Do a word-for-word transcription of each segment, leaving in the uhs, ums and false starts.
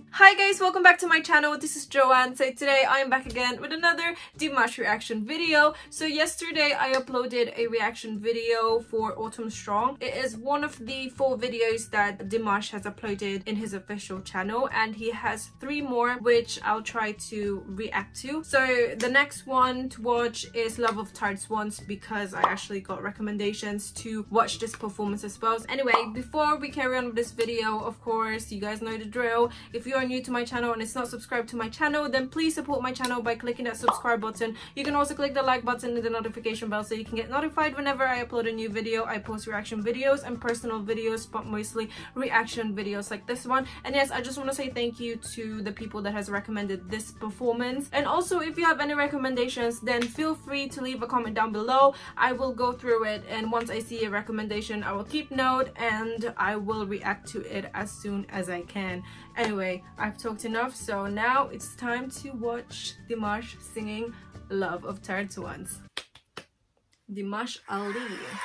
Hi guys, welcome back to my channel. This is Joanne. So today I am back again with another Dimash reaction video. So yesterday I uploaded a reaction video for Autumn Strong. It is one of the four videos that Dimash has uploaded in his official channel, and he has three more which I'll try to react to. So the next one to watch is Love of Tired Swans because I actually got recommendations to watch this performance as well. Anyway, before we carry on with this video, of course, you guys know the drill. If you are new to my channel and it's not subscribed to my channel, then please support my channel by clicking that subscribe button. You can also click the like button and the notification bell so you can get notified whenever I upload a new video. I post reaction videos and personal videos, but mostly reaction videos like this one. And yes, I just want to say thank you to the people that has recommended this performance. And also, if you have any recommendations, then feel free to leave a comment down below. I will go through it, and once I see a recommendation, I will keep note and I will react to it as soon as I can. Anyway, I've talked enough, so now it's time to watch Dimash singing Love of Tired Swans. Dimash Ali.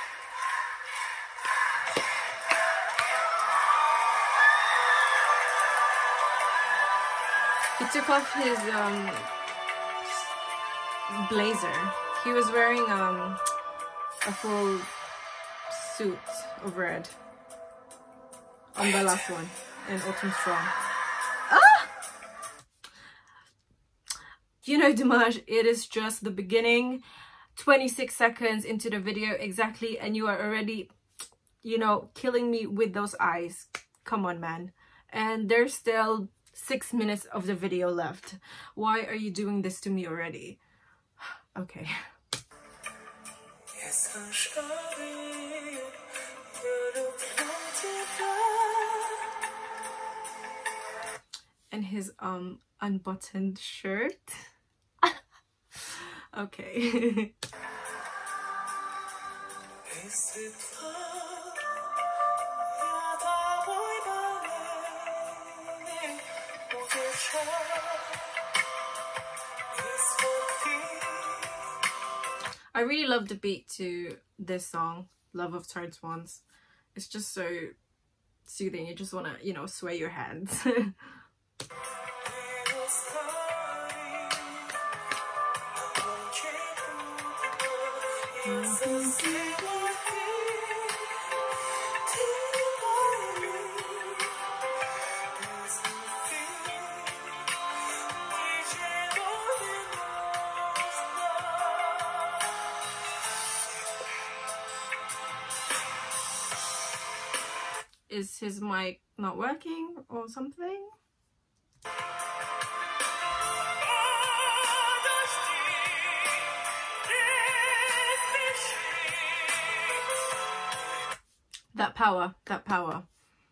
He took off his um, blazer. He was wearing um, a full suit of red on the last one in Autumn Strong. Ah! You know, Dimash, it is just the beginning. twenty-six seconds into the video exactly, and you are already, you know, killing me with those eyes. Come on, man. And there's still six minutes of the video left. Why are you doing this to me already? Okay. And his um unbuttoned shirt. Okay. I really love the beat to this song, Love of Tired Swans. It's just so soothing. You just want to, you know, sway your hands. Is his mic not working or something? That power, that power.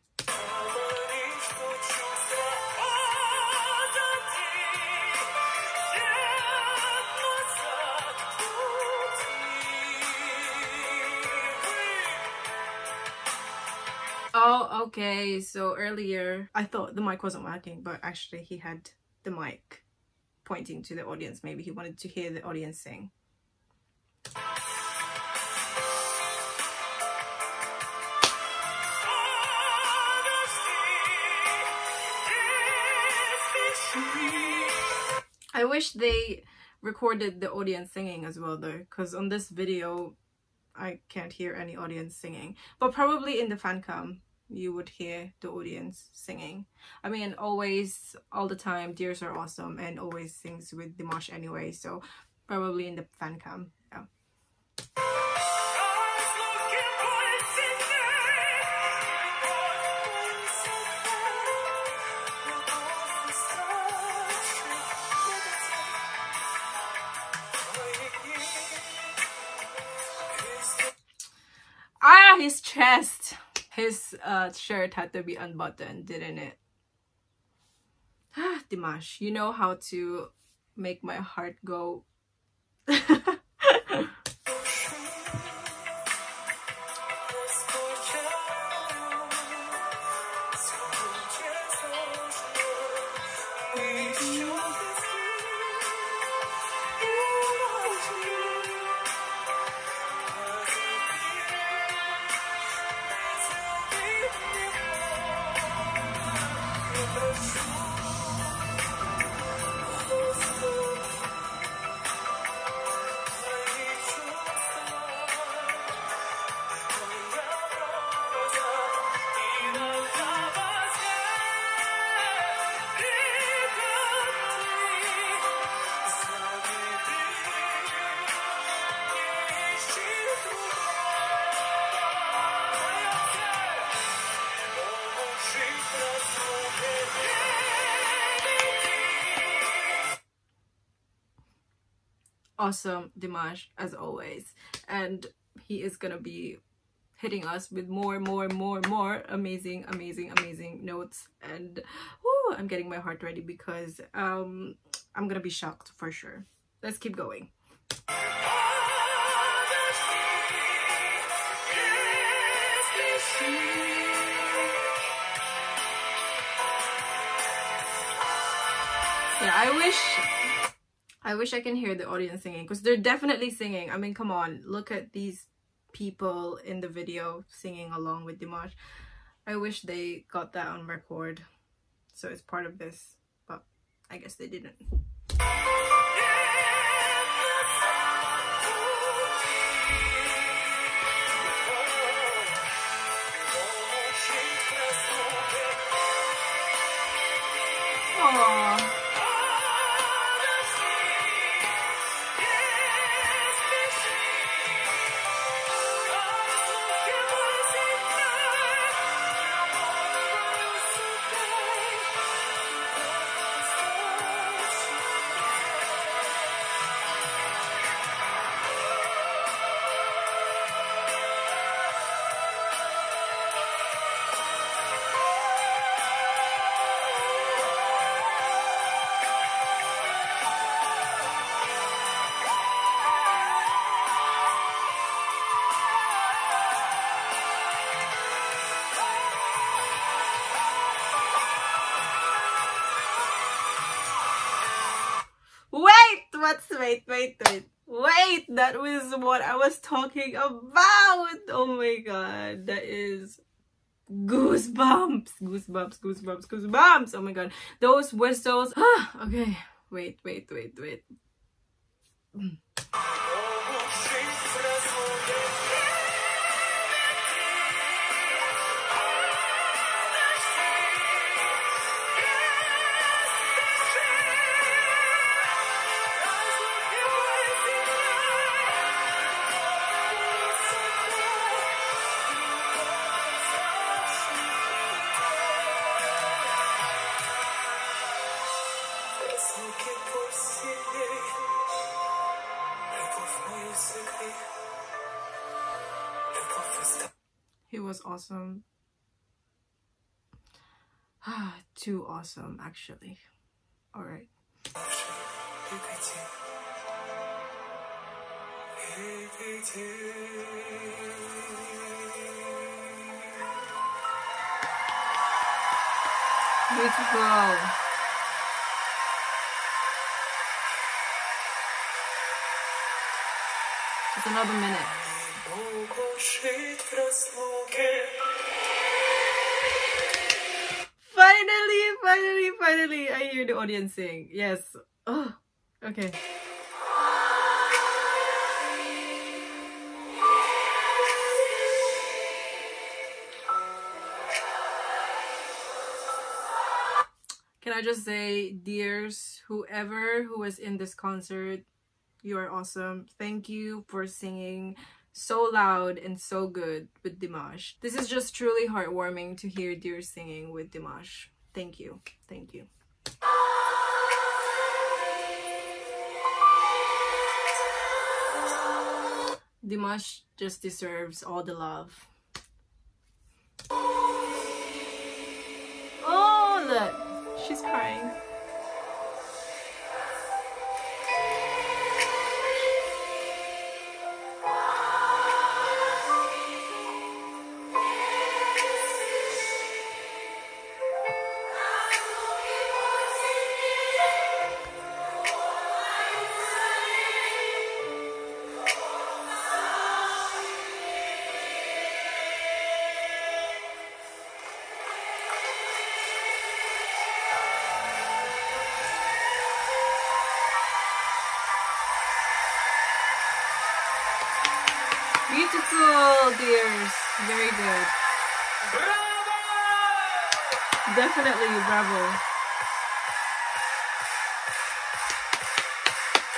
Oh, okay, so earlier I thought the mic wasn't working, but actually he had the mic pointing to the audience. Maybe he wanted to hear the audience sing. I wish they recorded the audience singing as well though, because on this video I can't hear any audience singing, but probably in the fan cam you would hear the audience singing. I mean, always, all the time, Dears Are Awesome and always sings with Dimash anyway, so probably in the fan cam, yeah. Ah, his chest. His uh, shirt had to be unbuttoned, didn't it? Ah, Dimash, you know how to make my heart go. awesome Dimash as always, and he is gonna be hitting us with more more more more amazing amazing amazing notes. And whoo, I'm getting my heart ready because um I'm gonna be shocked for sure. Let's keep going. Yeah, I wish I wish I can hear the audience singing, because they're definitely singing. I mean, come on, look at these people in the video singing along with Dimash. I wish they got that on record, so it's part of this, but I guess they didn't. Aww. What's wait wait wait wait that was what I was talking about. Oh my god, that is goosebumps goosebumps goosebumps goosebumps. Oh my god, those whistles. Okay, wait wait wait wait mm. He was awesome. Too awesome, actually. All right. Beautiful. Just another minute. Finally, finally, finally, I hear the audience sing. Yes. Oh, okay. Can I just say, dears, whoever who was in this concert, you are awesome. Thank you for singing so loud and so good with Dimash. This is just truly heartwarming to hear dears singing with Dimash. Thank you. Thank you. Dimash just deserves all the love. Oh, look. She's crying. Beautiful, dears. Very good. Bravo! Definitely, bravo. So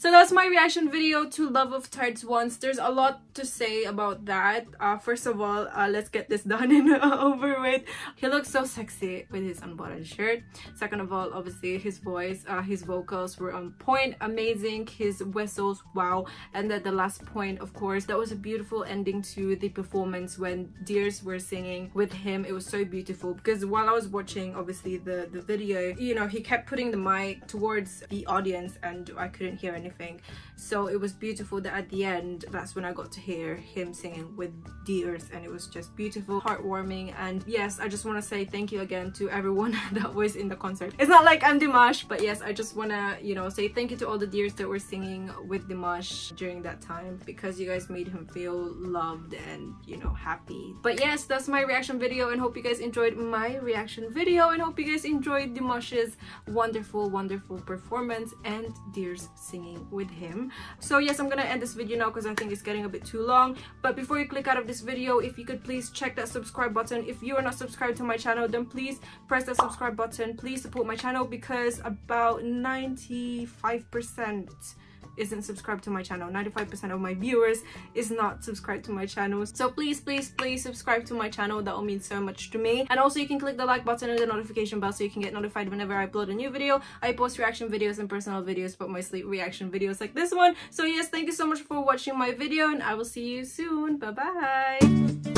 So that's my reaction video to Love of Tides Once. There's a lot to say about that. Uh, first of all, uh, let's get this done and over with. He looks so sexy with his unbuttoned shirt. Second of all, obviously his voice, uh, his vocals were on point, amazing. His whistles, wow. And then the last point, of course, that was a beautiful ending to the performance when Dears were singing with him. It was so beautiful because while I was watching, obviously, the, the video, you know, he kept putting the mic towards the audience and I couldn't hear anything. So it was beautiful that at the end, that's when I got to hear him singing with Dears, and it was just beautiful, heartwarming. And yes, I just want to say thank you again to everyone that was in the concert. It's not like I'm Dimash, but yes, I just want to, you know, say thank you to all the Dears that were singing with Dimash during that time, because you guys made him feel loved and, you know, happy. But yes, that's my reaction video, and hope you guys enjoyed my reaction video, and hope you guys enjoyed Dimash's wonderful, wonderful performance and Dears singing with him. So yes, I'm gonna end this video now because I think it's getting a bit too long. But before you click out of this video, if you could please check that subscribe button. If you are not subscribed to my channel, then please press that subscribe button. Please support my channel because about ninety-five percent isn't subscribed to my channel. ninety-five percent of my viewers is not subscribed to my channel. So please, please, please subscribe to my channel. That will mean so much to me. And also you can click the like button and the notification bell so you can get notified whenever I upload a new video. I post reaction videos and personal videos, but mostly reaction videos like this one. So yes, thank you so much for watching my video, and I will see you soon. Bye bye.